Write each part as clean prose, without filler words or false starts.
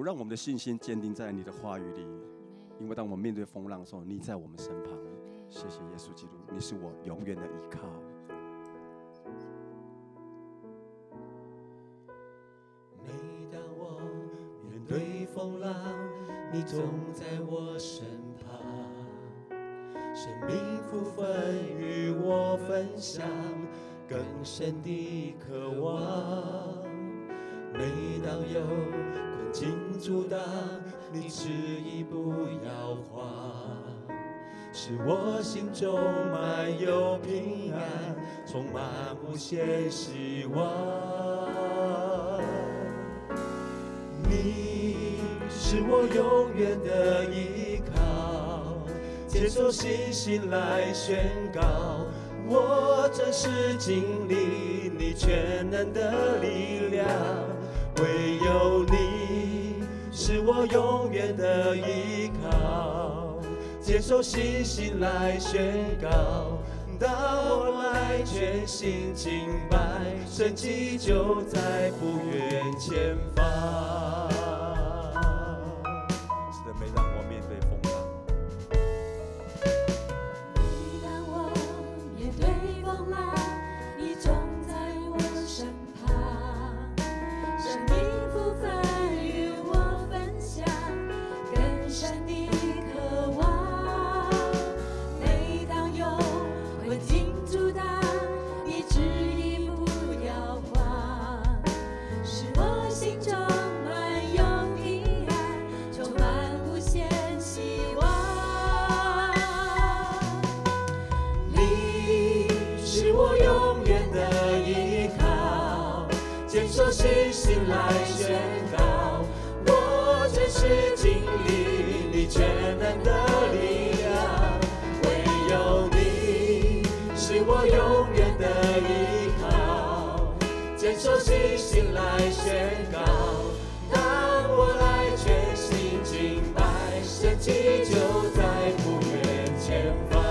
让我们的信心坚定在你的话语里，因为当我们面对风浪的时候，你在我们身旁。谢谢耶稣基督，你是我永远的依靠。 每当我面对风浪，你总在我身旁。生命福分与我分享，更深的渴望。每当有困境阻挡，你执意不要慌，使我心中满有平安，充满无限希望。你是我永远的依靠，接受信心来宣告，我真实经历你全能的力量。唯有你是我永远的依靠，接受信心来宣告，当我来全心敬拜，神迹就在不远前方。 是的，每当我面对风浪， 每当我面对风浪，你总在我身旁，生命福分与我分享，更深的渴望。每当有困境阻挡，你执意不要慌，使我心中满有平安，充满无限希望。 你是我永远的依靠，接受信心来宣告，我真实经历你全能的力量。唯有你是我永远的依靠，接受信心来宣告，当我来全心敬拜，神迹就在不远前方。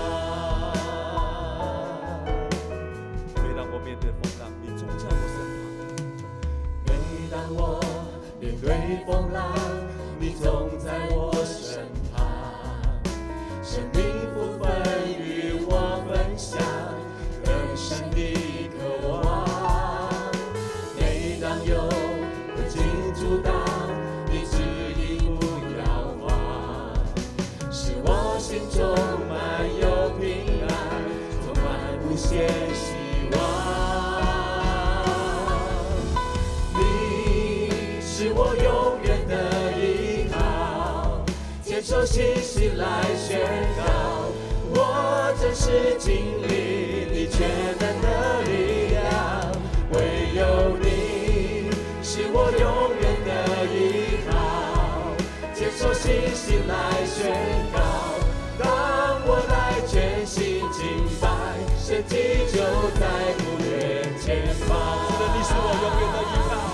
每当我面对风浪，你总在我身旁。 每当我面对风浪，你总在我身旁。生命福分与我分享，更深的渴望。每当有困境阻挡，你执意不要慌，使我心中满有平安，充满无限希望。你是我永远的依靠，接受信心来宣告，我真实经历你全能的力量。唯有你是我永远的依靠，接受信心来宣告，当我来全心敬拜，神迹就在不远前方。 是的，你是我永远的依靠。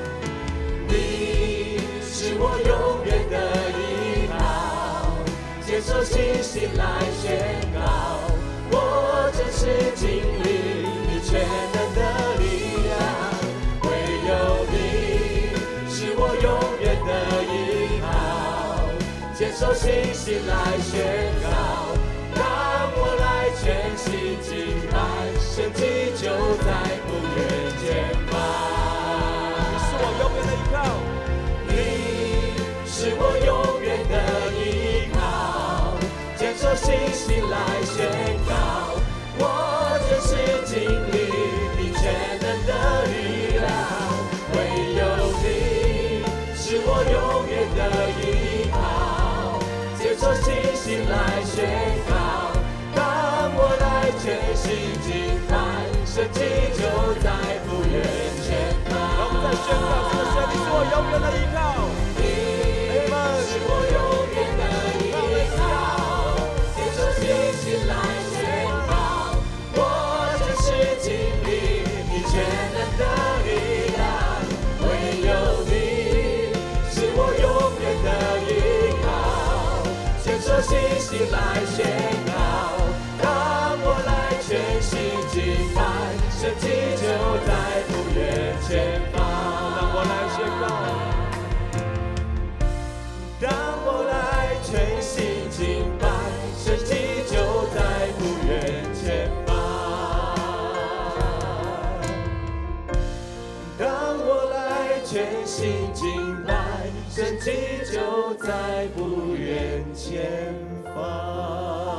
你是我永远的依靠，接受信心来宣告，我真实经历你全能的力量。唯有你是我永远的依靠，接受信心来宣告，当我来全心敬拜，神迹就在不远前方。 是我永远的依靠。 你是我永远的依靠，接受信心来宣告，我真实经历你全能的力量。唯有你是我永远的依靠，接受信心来宣告，当我来全心敬拜，神迹就在不远前方。 让我们再宣告这个神，你是我永远的依靠。 是我永远的依靠，接受信心来宣告，我真实经历你全能的力量。唯有你是我永远的依靠，接受信心来宣告，当我来全心敬拜，神迹就在不远前方。 让我来宣告。 急就在不远前方。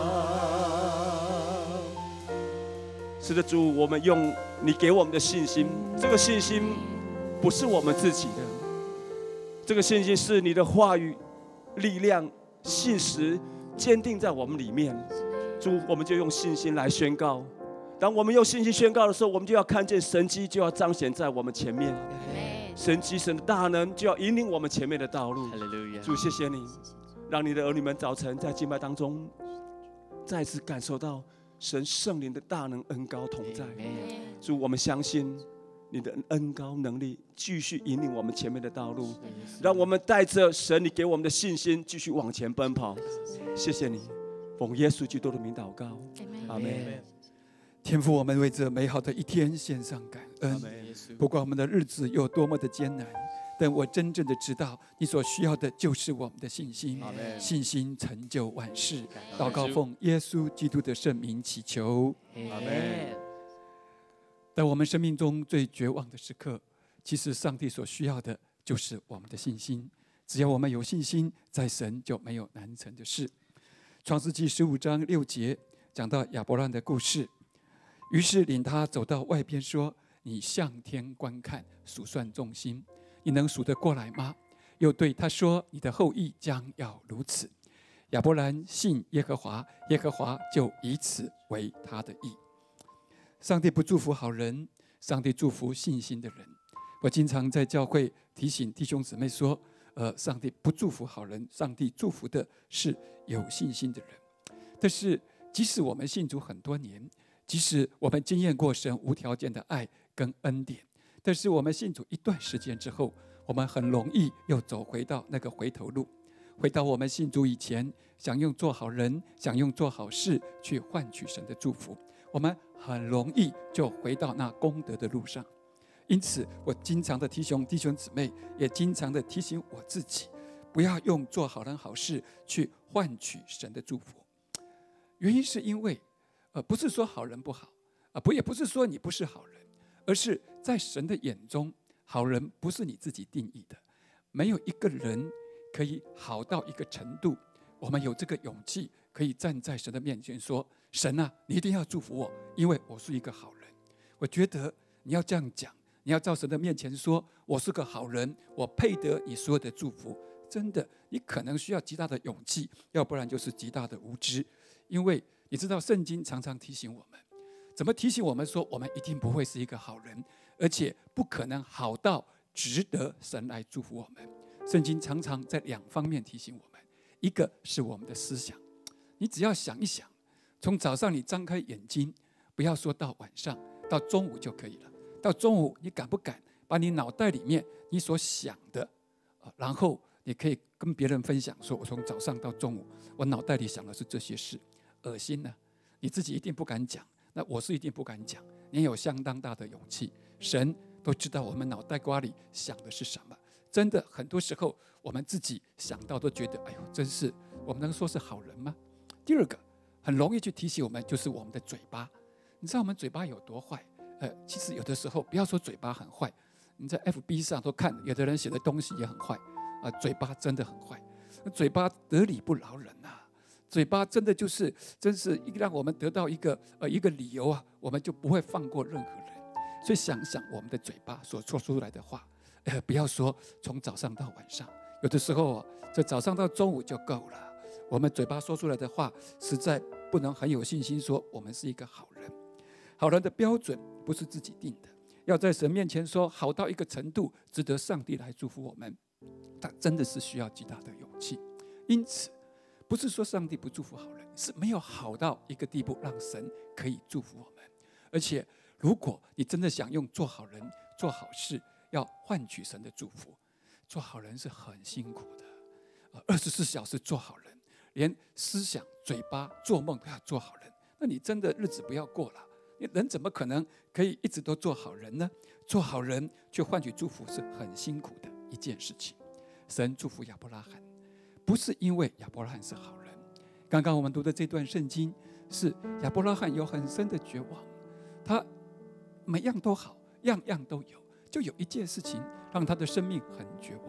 是的，主，我们用你给我们的信心，这个信心不是我们自己的，这个信心是你的话语、力量、信实坚定在我们里面。主，我们就用信心来宣告。当我们用信心宣告的时候，我们就要看见神迹就要彰显在我们前面，神迹神的大能就要引领我们前面的道路。主，谢谢你，让你的儿女们早晨在敬拜当中再次感受到神圣灵的大能恩膏同在。主，我们相信你的恩膏能力继续引领我们前面的道路，让我们带着神你给我们的信心继续往前奔跑。谢谢你，奉耶稣基督的名祷告，阿们。 天父，我们为这美好的一天献上感恩。不管我们的日子有多么的艰难，但我真正的知道，你所需要的就是我们的信心。信心成就万事。祷告奉耶稣基督的圣名祈求，阿们。在我们生命中最绝望的时刻，其实上帝所需要的就是我们的信心。只要我们有信心，在神就没有难成的事。创世纪15章6节讲到亚伯兰的故事。于是领他走到外边说：“你向天观看，数算众星，你能数得过来吗？”又对他说：“你的后裔将要如此。”亚伯兰信耶和华，耶和华就以此为他的义。上帝不祝福好人，上帝祝福信心的人。我经常在教会提醒弟兄姊妹说：上帝不祝福好人，上帝祝福的是有信心的人。但是，即使我们信主很多年，即使我们经验过神无条件的爱跟恩典，但是我们信主一段时间之后，我们很容易又走回到那个回头路，回到我们信主以前，想用做好人，想用做好事去换取神的祝福，我们很容易就回到那功德的路上。因此，我经常的提醒弟兄姊妹，也经常的提醒我自己，不要用做好人好事去换取神的祝福。原因是因为不是说好人不好，也不是说你不是好人，而是在神的眼中，好人不是你自己定义的。没有一个人可以好到一个程度，我们有这个勇气，可以站在神的面前说：“神啊，你一定要祝福我，因为我是一个好人。”我觉得你要这样讲，你要到神的面前说：“我是个好人，我配得你所有的祝福。”真的，你可能需要极大的勇气，要不然就是极大的无知，因为你知道，圣经常常提醒我们，怎么提醒我们说，我们一定不会是一个好人，而且不可能好到值得神来祝福我们。圣经常常在2方面提醒我们，一个是我们的思想，你只要想一想，从早上你张开眼睛，不要说到晚上，到中午就可以了。到中午，你敢不敢把你脑袋里面你所想的，然后你可以跟别人分享，说我从早上到中午，我脑袋里想的是这些事。恶心呢，你自己一定不敢讲，那我是一定不敢讲。你有相当大的勇气，神都知道我们脑袋瓜里想的是什么。真的，很多时候我们自己想到都觉得，哎呦，真是，我们能说是好人吗？第二个，很容易去提醒我们，就是我们的嘴巴。你知道我们嘴巴有多坏？其实有的时候，不要说嘴巴很坏，你在 FB 上都看，有的人写的东西也很坏嘴巴真的很坏，嘴巴得理不饶人啊。嘴巴真的真是让我们得到一个理由啊，我们就不会放过任何人。所以想想我们的嘴巴所说出来的话，不要说从早上到晚上，有的时候这早上到中午就够了。我们嘴巴说出来的话，实在不能很有信心说我们是一个好人。好人的标准不是自己定的，要在神面前说好到一个程度，值得上帝来祝福我们，他真的是需要极大的勇气。因此，不是说上帝不祝福好人，是没有好到一个地步让神可以祝福我们。而且，如果你真的想用做好人、做好事，要换取神的祝福，做好人是很辛苦的。24小时做好人，连思想、嘴巴、做梦都要做好人，那你真的日子不要过了。人怎么可能可以一直都做好人呢？做好人去换取祝福是很辛苦的一件事情。神祝福亚伯拉罕，不是因为亚伯拉罕是好人。刚刚我们读的这段圣经是亚伯拉罕有很深的绝望，他每样都好，样样都有，就有一件事情让他的生命很绝望，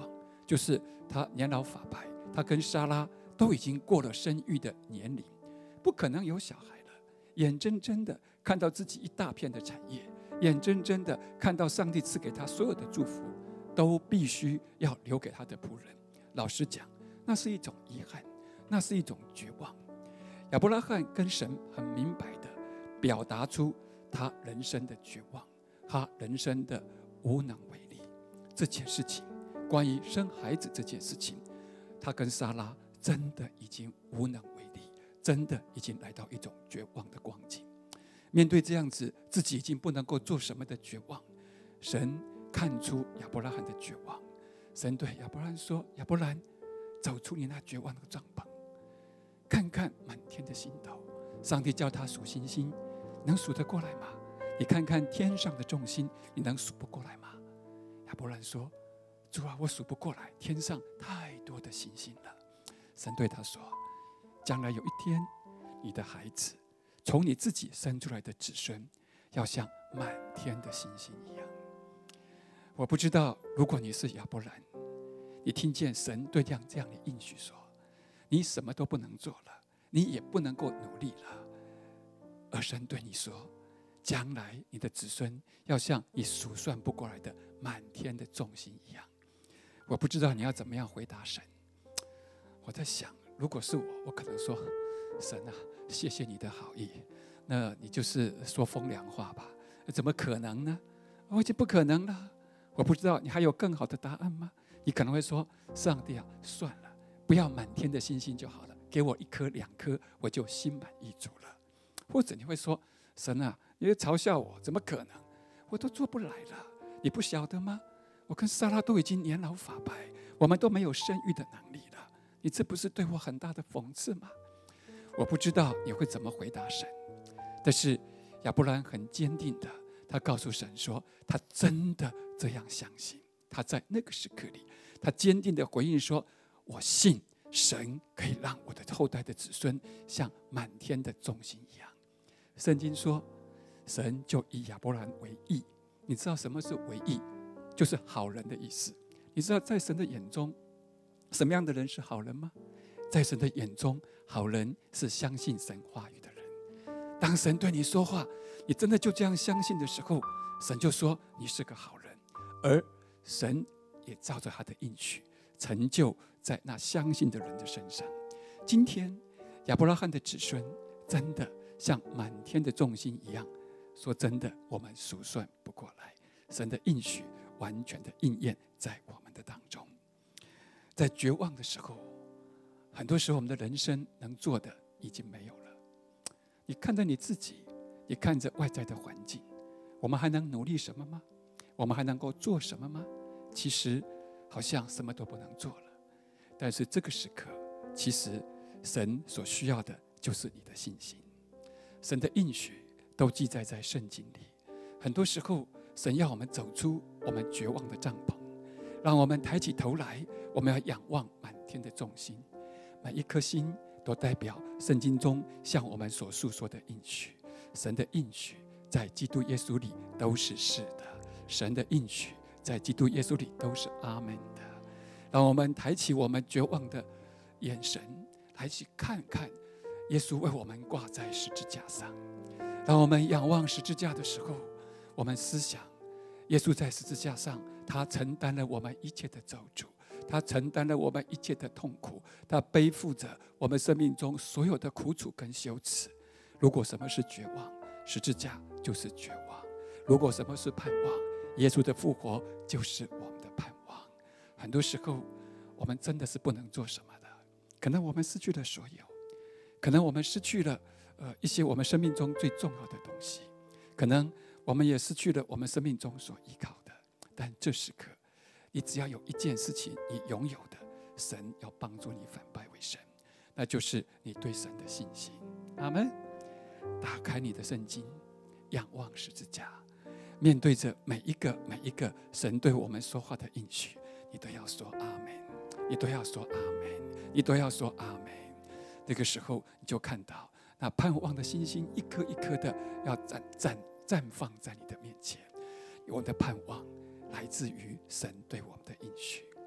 就是他年老发白，他跟撒拉都已经过了生育的年龄，不可能有小孩了。眼睁睁的看到自己一大片的产业，眼睁睁的看到上帝赐给他所有的祝福，都必须要留给他的仆人。老实讲，那是一种遗憾，那是一种绝望。亚伯拉罕跟神很明白的表达出他人生的绝望，他人生的无能为力。这件事情，关于生孩子这件事情，他跟撒拉真的已经无能为力，真的已经来到一种绝望的光景。面对这样子自己已经不能够做什么的绝望，神看出亚伯拉罕的绝望，神对亚伯兰说：亚伯兰，走出你那绝望的帐篷，看看满天的星斗。上帝叫他数星星，能数得过来吗？你看看天上的众星，你能数不过来吗？亚伯兰说：主啊，我数不过来，天上太多的星星了。神对他说：将来有一天，你的孩子从你自己生出来的子孙，要像满天的星星一样。我不知道，如果你是亚伯兰，你听见神对这样的应许说，你什么都不能做了，你也不能够努力了，而神对你说，将来你的子孙要像你数算不过来的满天的众星一样。我不知道你要怎么样回答神。我在想，如果是我可能说：神啊，谢谢你的好意，那你就是说风凉话吧？怎么可能呢？我已经不可能了。我不知道你还有更好的答案吗？你可能会说：上帝啊，算了，不要满天的星星就好了，给我1颗2颗，我就心满意足了。或者你会说：神啊，你会嘲笑我，怎么可能？我都做不来了，你不晓得吗？我跟撒拉都已经年老发白，我们都没有生育的能力了，你这不是对我很大的讽刺吗？我不知道你会怎么回答神，但是亚伯兰很坚定的，他告诉神说，他真的这样相信。他在那个时刻里，他坚定的回应说：我信神可以让我的后代的子孙像满天的众星一样。圣经说，神就以亚伯兰为义。你知道什么是为义？就是好人的意思。你知道在神的眼中，什么样的人是好人吗？在神的眼中，好人是相信神话语的人。当神对你说话，你真的就这样相信的时候，神就说你是个好人，而神也照着他的应许成就在那相信的人的身上。今天亚伯拉罕的子孙真的像满天的众星一样，说真的，我们数算不过来。神的应许完全的应验在我们的当中。在绝望的时候，很多时候我们的人生能做的已经没有了。你看着你自己，你看着外在的环境，我们还能努力什么吗？我们还能够做什么吗？其实好像什么都不能做了。但是这个时刻，其实神所需要的就是你的信心。神的应许都记载在圣经里。很多时候神要我们走出我们绝望的帐篷，让我们抬起头来，我们要仰望满天的众星。每一颗星都代表圣经中向我们所述说的应许。神的应许在基督耶稣里都是是的，神的应许在基督耶稣里都是阿们的。让我们抬起我们绝望的眼神，来去看看耶稣为我们挂在十字架上。当我们仰望十字架的时候，我们思想耶稣在十字架上，他承担了我们一切的咒诅，他承担了我们一切的痛苦，他背负着我们生命中所有的苦楚跟羞耻。如果什么是绝望，十字架就是绝望；如果什么是盼望，耶稣的复活就是我们的盼望。很多时候我们真的是不能做什么的，可能我们失去了所有，可能我们失去了一些我们生命中最重要的东西，可能我们也失去了我们生命中所依靠的。但这时刻，你只要有一件事情你拥有的，神要帮助你反败为胜，那就是你对神的信心。阿们。打开你的圣经，仰望十字架，面对着每一个神对我们说话的应许，你都要说阿们，你都要说阿们，你都要说阿们。那个时候你就看到那盼望的星星一颗一颗的要绽放在你的面前。我们的盼望来自于神对我们的应许。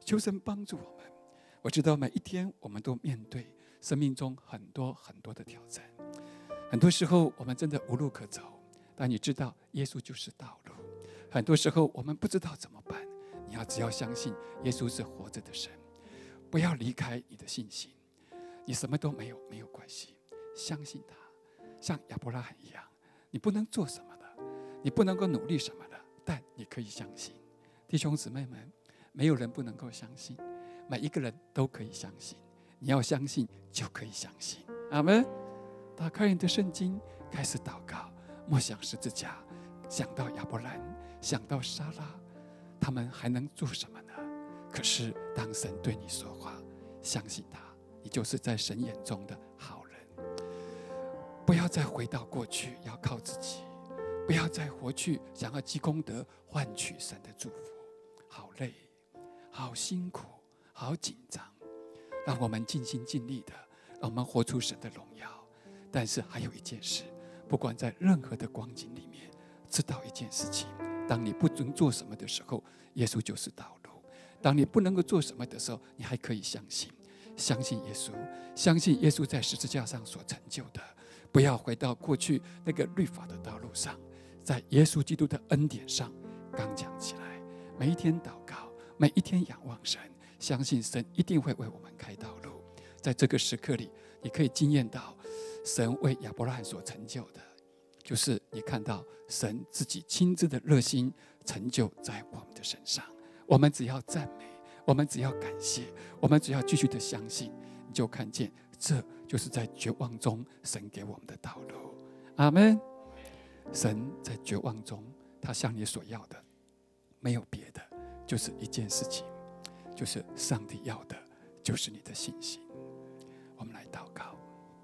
求神帮助我们。我知道每一天我们都面对生命中很多很多的挑战，很多时候我们真的无路可走，但你知道耶稣就是道路。很多时候我们不知道怎么办，你只要相信耶稣是活着的神，不要离开你的信心。你什么都没有关系，相信他，像亚伯拉罕一样，你不能做什么的，你不能够努力什么的，但你可以相信。弟兄姊妹们，没有人不能够相信，每一个人都可以相信。你要相信就可以相信。阿们。打开你的圣经，开始祷告，默想十字架，想到亚伯兰，想到撒拉，他们还能做什么呢？可是当神对你说话，相信他，你就是在神眼中的好人。不要再回到过去，要靠自己，不要再活去想要积功德换取神的祝福，好累，好辛苦，好紧张。让我们尽心尽力的，让我们活出神的荣耀。但是还有一件事，不管在任何的光景里面，知道一件事情：当你不能做什么的时候，耶稣就是道路；当你不能够做什么的时候，你还可以相信耶稣，相信耶稣在十字架上所成就的。不要回到过去那个律法的道路上，在耶稣基督的恩典上刚强起来。每一天祷告，每一天仰望神，相信神一定会为我们开道路。在这个时刻里，你可以经验到神为亚伯拉罕所成就的，就是你看到神自己亲自的热心成就在我们的身上。我们只要赞美，我们只要感谢，我们只要继续的相信，你就看见这就是在绝望中神给我们的道路。阿们。神在绝望中，他向你所要的没有别的，就是一件事情，就是上帝要的就是你的信心。我们来祷告。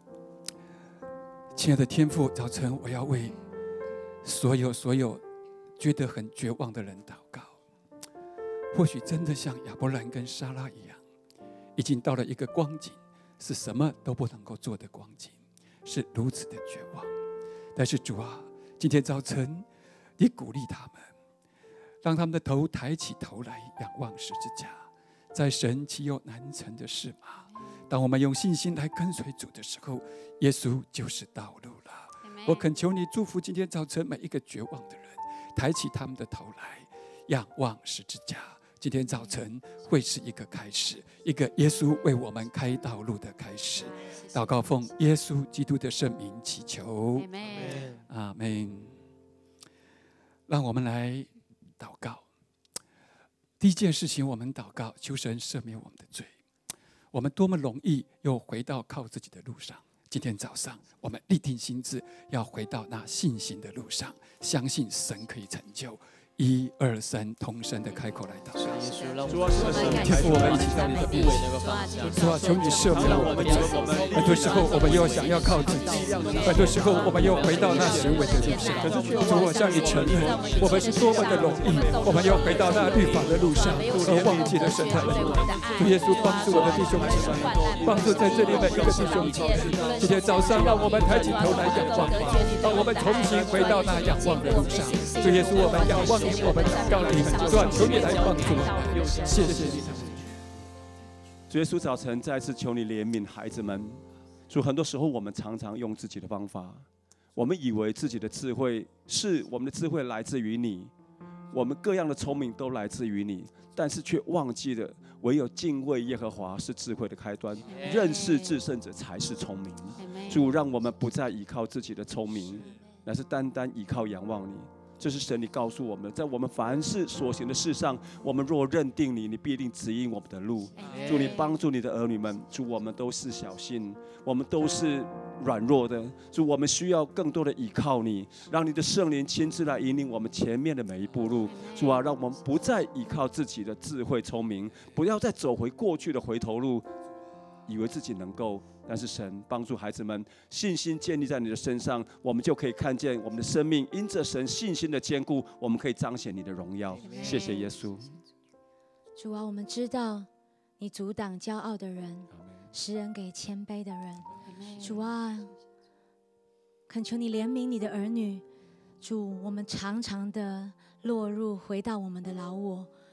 亲爱的天父，早晨我要为所有觉得很绝望的人祷告。或许真的像亚伯兰跟撒拉一样，已经到了一个光景，是什么都不能够做的光景，是如此的绝望。但是主啊，今天早晨你鼓励他们，让他们的头抬起头来仰望十字架。在神岂有难成的事吗？当我们用信心来跟随主的时候，耶稣就是道路了。我恳求你祝福今天早晨每一个绝望的人，抬起他们的头来仰望十字架。今天早晨会是一个开始，一个耶稣为我们开道路的开始。祷告奉耶稣基督的圣名祈求，阿们。让我们来祷告。第一件事情，我们祷告求神赦免我们的罪。我们多么容易又回到靠自己的路上。今天早上我们立定心志，要回到那信心的路上，相信神可以成就。1、2、3，同声的开口来祷告。 主啊， 天父，我们一起到你的面前。主啊，求你赦免我们的罪。很多时候我们又想要靠自己，很多时候我们又回到那行为的路上。主啊，向你承认，我们是多么的容易，我们又回到那律法的路上，而忘记了神的恩典。主耶稣，帮助我的弟兄姊妹，帮助在这里每一个弟兄姊妹。今天早上，让我们抬起头来仰望，让我们重新回到那仰望的路上。主耶稣，我们仰望你，我们祷告你，主啊，求你来帮助我们，谢谢你。 主耶稣，早晨再次求你怜悯孩子们。主，很多时候我们常常用自己的方法，我们以为自己的智慧是我们的智慧来自于你，我们各样的聪明都来自于你，但是却忘记了唯有敬畏耶和华是智慧的开端，认识至圣者才是聪明。主，让我们不再依靠自己的聪明，乃是单单依靠仰望你。这是神你告诉我们的，在我们凡事所行的事上，我们若认定你，你必定指引我们的路。主，你帮助你的儿女们。主，我们都是小信，我们都是软弱的。主，我们需要更多的依靠你，让你的圣灵亲自来引领我们前面的每一步路。主啊，让我们不再依靠自己的智慧聪明，不要再走回过去的回头路，以为自己能够。但是神帮助孩子们信心建立在你的身上，我们就可以看见我们的生命因着神信心的坚固，我们可以彰显你的荣耀。谢谢耶稣。 主啊，我们知道你阻挡骄傲的人，使人给谦卑的人。主啊，恳求你怜悯你的儿女。主，我们常常的落入回到我们的老我，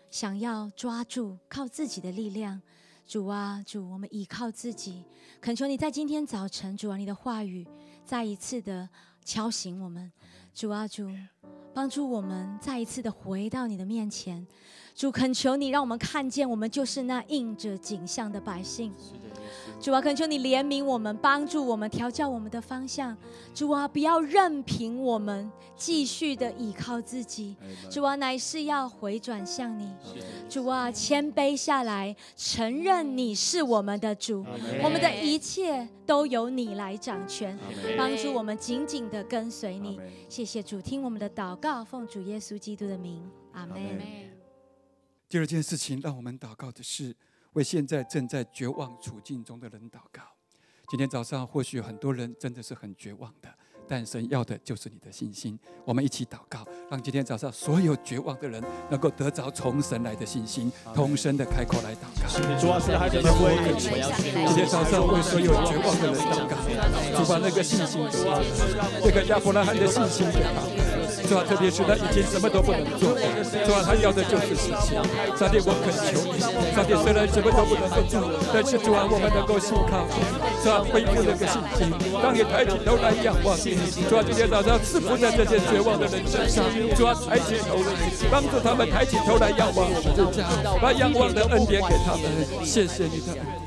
想要抓住靠自己的力量。主啊，主，我们依靠自己，恳求你在今天早晨，主啊，你的话语再一次的敲醒我们。主啊，主，帮助我们再一次的回到你的面前。主，恳求你让我们看见，我们就是那印着景象的百姓。主啊，恳求你怜悯我们，帮助我们，调教我们的方向。主啊，不要任凭我们继续的倚靠自己。主啊，乃是要回转向你。主啊，谦卑下来，承认你是我们的主，我们的一切都由你来掌权，帮助我们紧紧的跟随你。谢谢主，听我们的祷告，奉主耶稣基督的名，阿们。 第二件事情，让我们祷告的是为现在正在绝望处境中的人祷告。今天早上或许有很多人真的是很绝望的，但神要的就是你的信心。我们一起祷告，让今天早上所有绝望的人能够得着从神来的信心，同声的开口来祷告。 主啊，是孩子的归给你。 今天早上为所有绝望的人祷告，主把那个信心给他，这个亚伯拉罕的信心给他。主啊，特别是他已经什么都不能做，主啊，他要的就是信心。上帝，我恳求你，上帝虽然什么都不能够做，但是主啊，我们能够信靠你，主啊，恢复那个信心，让你抬起头来仰望你。主啊，今天早上赐福在这些绝望的人身上，主啊，抬起头来，帮助他们抬起头来仰望我们的家，把仰望的恩典给他们。谢谢你的恩典。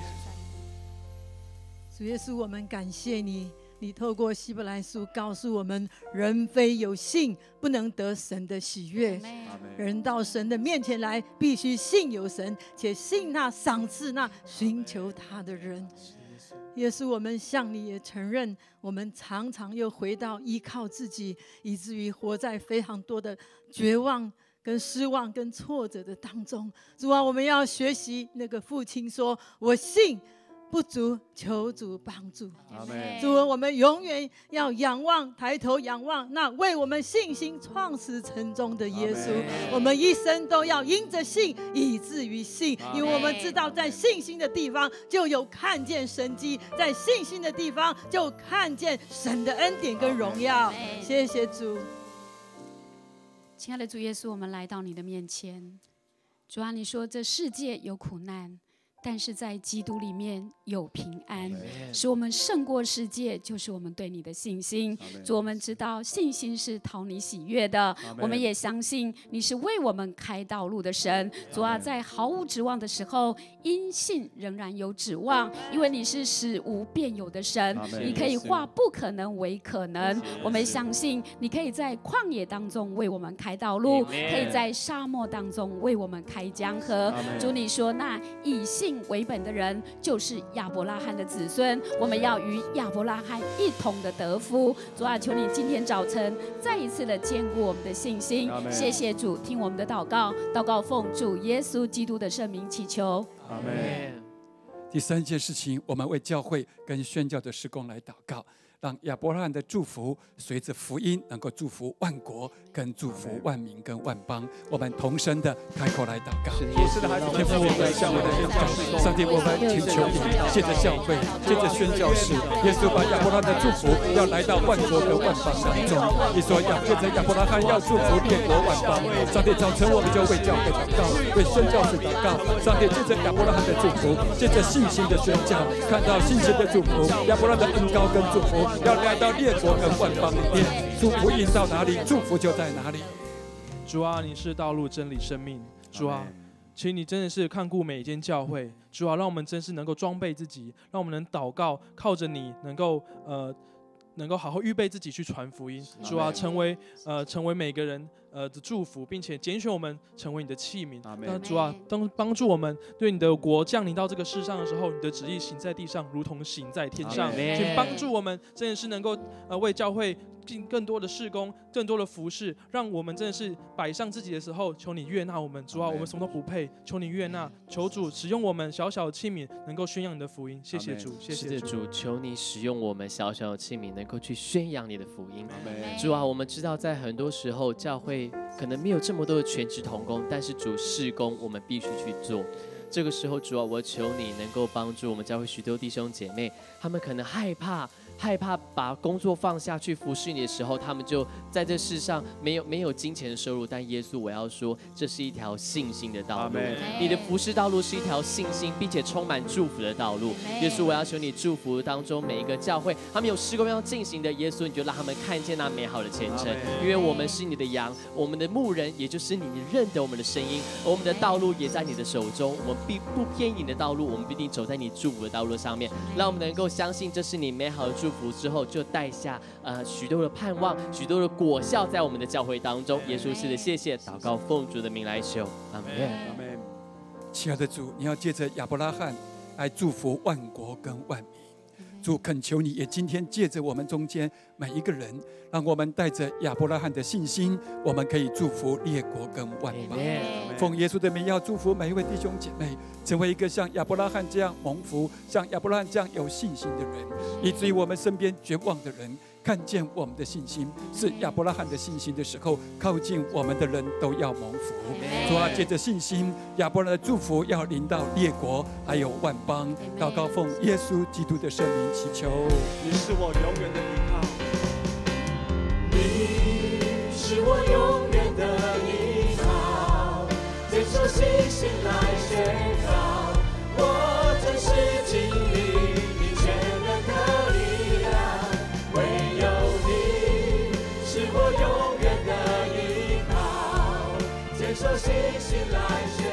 主耶稣，我们感谢你。你透过希伯来书告诉我们，人非有信不能得神的喜悦。人到神的面前来，必须信有神，且信那赏赐那寻求他的人。耶稣，我们向你也承认，我们常常又回到依靠自己，以至于活在非常多的绝望跟失望跟挫折的当中。主啊，我们要学习那个父亲说，我信不足，求主帮助。主啊，我们永远要仰望，抬头仰望那为我们信心创始成终的耶稣。我们一生都要因着信，以至于信，因为我们知道在信心的地方就有看见神迹，在信心的地方就看见神的恩典跟荣耀。谢谢主。 亲爱的主耶稣，我们来到你的面前。主啊，你说这世界有苦难，但是在基督里面有平安，使我们胜过世界，就是我们对你的信心。主，我们知道信心是讨你喜悦的，我们也相信你是为我们开道路的神。主啊，在毫无指望的时候，因信仍然有指望，因为你是使无变有的神，你可以化不可能为可能。我们相信你可以在旷野当中为我们开道路，可以在沙漠当中为我们开江河。主，你说那以信为本的人就是亚伯拉罕的子孙，我们要与亚伯拉罕一同的得福。主啊，求你今天早晨再一次的坚固我们的信心。谢谢主，听我们的祷告，祷告奉主耶稣基督的圣名祈求。 阿们。第三件事情，我们为教会跟宣教的事工来祷告，让亚伯拉罕的祝福随着福音能够祝福万国，跟祝福万民跟万邦。我们同声的开口来祷告。天父，我们向我们的宣教事工，上帝，我们请求你，借着教会，借着宣教士，耶稣把亚伯拉罕的祝福要来到万国跟万邦当中。你说借着亚伯拉罕要祝福列国万邦。上帝，早晨我们就为教会祷告，为宣教士祷告。上帝，借着亚伯拉罕的祝福，借着信心的宣教，看到信心的祝福，亚伯拉罕的恩膏跟祝福要来到列国跟万邦里面，祝福引到哪里，祝福就在哪里。 主啊，你是道路、真理、生命。主啊，请你真的是看顾每一间教会。主啊，让我们真是能够装备自己，让我们能祷告，靠着你能够好好预备自己去传福音。主啊，成为每个人的祝福，并且拣选我们成为你的器皿。那主啊，当帮助我们对你的国降临到这个世上的时候，你的旨意行在地上，如同行在天上。请帮助我们，真的是能够为教会尽更多的事工，更多的服事，让我们真的是摆上自己的时候，求你悦纳我们。主啊，我们什么都不配，求你悦纳，求主使用我们小小的器皿，能够宣扬你的福音。谢谢主，谢谢主。 求你使用我们小小的器皿，能够去宣扬你的福音。主啊，我们知道在很多时候教会可能没有这么多的全职同工，但是主事工我们必须去做。这个时候，主啊，我求你能够帮助我们教会许多弟兄姐妹，他们可能害怕害怕把工作放下去服侍你的时候，他们就在这世上没有金钱的收入。但耶稣，我要说，这是一条信心的道路。你的服侍道路是一条信心并且充满祝福的道路。耶稣，我要求你祝福当中每一个教会，他们有事工要进行的，耶稣，你就让他们看见那美好的前程。因为我们是你的羊，我们的牧人也就是你，你认得我们的声音，而我们的道路也在你的手中。我们必不偏移你的道路，我们必定走在你祝福的道路上面。让我们能够相信，这是你美好的祝福之后，就带下许多的盼望，许多的果效在我们的教会当中。耶稣，是的，谢谢，祷告奉主的名来求，阿门。 阿门。 亲爱的主，你要借着亚伯拉罕来祝福万国跟万民。主，恳求你也今天借着我们中间每一个人，让我们带着亚伯拉罕的信心，我们可以祝福列国跟万邦。奉耶稣的名，要祝福每一位弟兄姐妹，成为一个像亚伯拉罕这样蒙福、像亚伯拉罕这样有信心的人，以至于我们身边绝望的人看见我们的信心是亚伯拉罕的信心的时候，靠近我们的人都要蒙福。主啊，借着信心，亚伯拉罕的祝福要临到列国还有万邦。祷告奉耶稣基督的圣名祈求。 你是我永远的依靠， 你是我永远的依靠，坚守信心来宣告，我真实经历你全能的力量，唯有你是我永远的依靠，坚守信心来宣告。